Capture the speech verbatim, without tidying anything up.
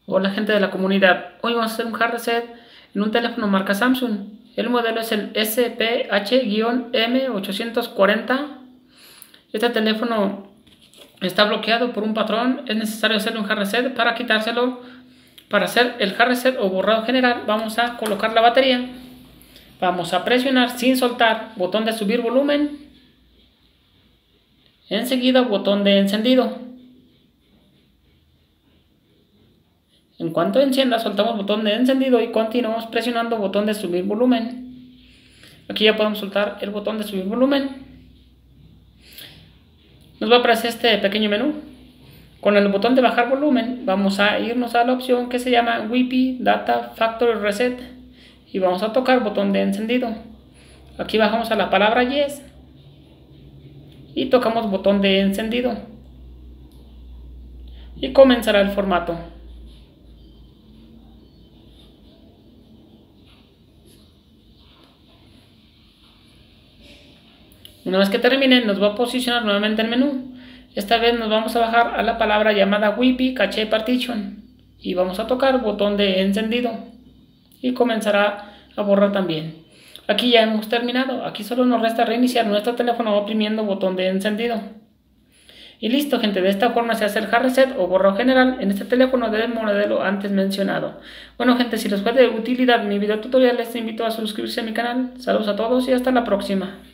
Hola gente de la comunidad, hoy vamos a hacer un hard reset en un teléfono marca Samsung. El modelo es el S P H M ochocientos cuarenta. Este teléfono está bloqueado por un patrón, es necesario hacerle un hard reset. Para quitárselo, para hacer el hard reset o borrado general, vamos a colocar la batería. Vamos a presionar sin soltar botón de subir volumen. Enseguida botón de encendido. En cuanto encienda, soltamos botón de encendido y continuamos presionando botón de subir volumen. Aquí ya podemos soltar el botón de subir volumen. Nos va a aparecer este pequeño menú. Con el botón de bajar volumen vamos a irnos a la opción que se llama Wi-Fi Data Factory Reset y vamos a tocar botón de encendido. Aquí bajamos a la palabra Yes y tocamos botón de encendido y comenzará el formato. Una vez que termine, nos va a posicionar nuevamente el menú. Esta vez nos vamos a bajar a la palabra llamada Wi-Fi Cache Partition y vamos a tocar botón de encendido y comenzará a borrar también. Aquí ya hemos terminado. Aquí solo nos resta reiniciar nuestro teléfono oprimiendo botón de encendido. Y listo, gente. De esta forma se hace el hard reset o borrado general en este teléfono del modelo antes mencionado. Bueno, gente, si les fue de utilidad mi video tutorial, les invito a suscribirse a mi canal. Saludos a todos y hasta la próxima.